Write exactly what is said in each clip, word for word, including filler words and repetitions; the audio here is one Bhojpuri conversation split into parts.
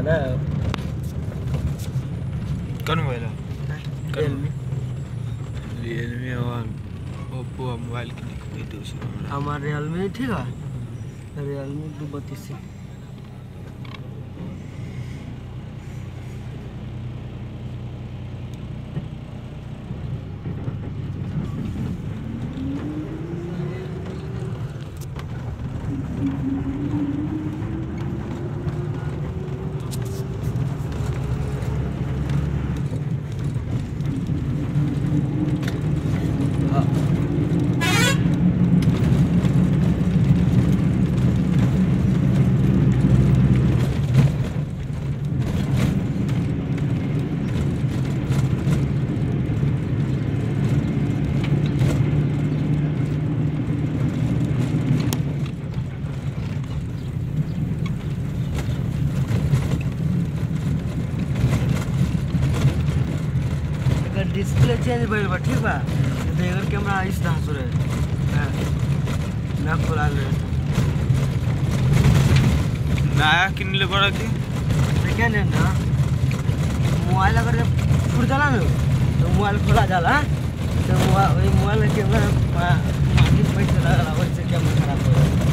था ना। कौन मोबाइल है? रियलमी। रियलमी और ओप्पो मोबाइल की कोई दूसरा हमारा रियलमी ठीक है, रियलमी दो बत्तीस। डिस्प्ले चेंज भइल बा ठीक बा, तो एकर कैमरा इस तरह से रहे ना खोला ले नया किनले बड़ा की सेकेंड हैंड ना। मोबाइल अगर फूट जाला ना तो मोबाइल खोला जाला, तो वही मोबाइल के कैमरा मार्केट पैसे लगा वैसे कैमरा खराब हो जाए।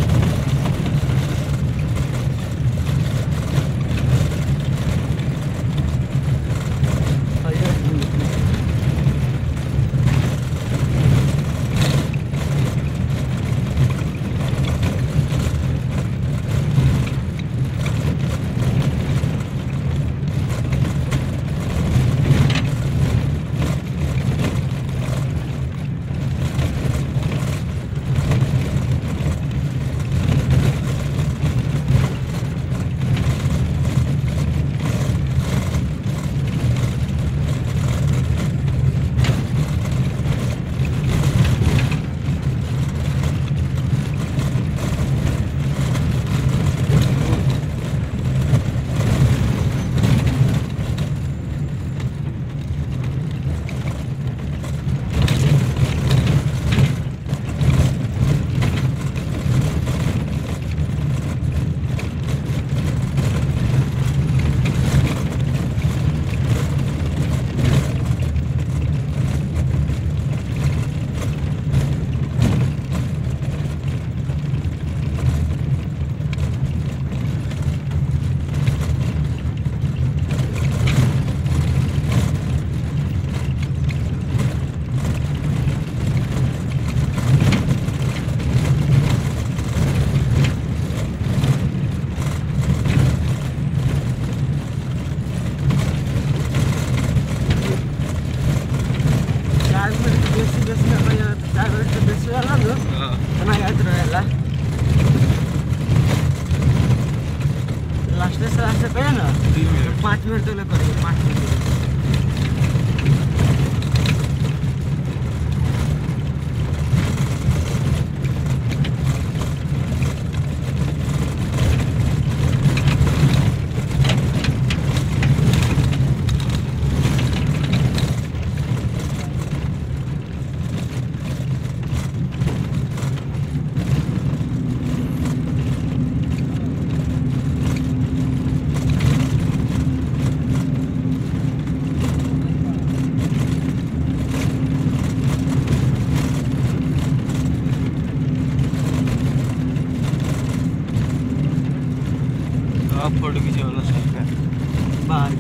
लास्ट से लास्ट से कहे ना पाँच मिनट तो लग करिए पाँच मिनट। फोटो खींचे वाला सब है बाहर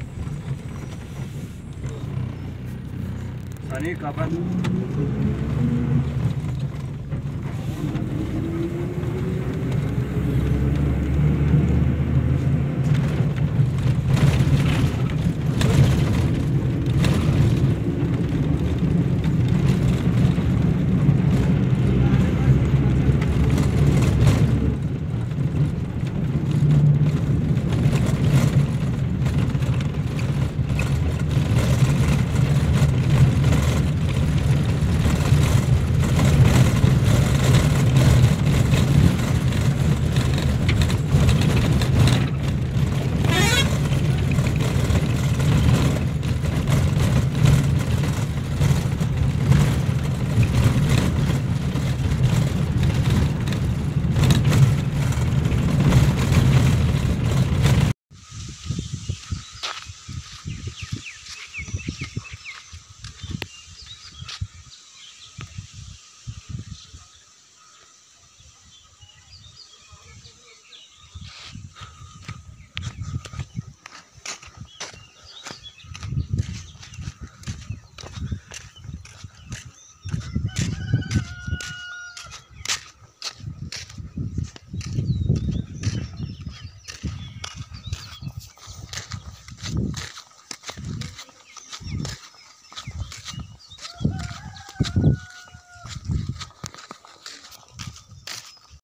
सनी कपड़ा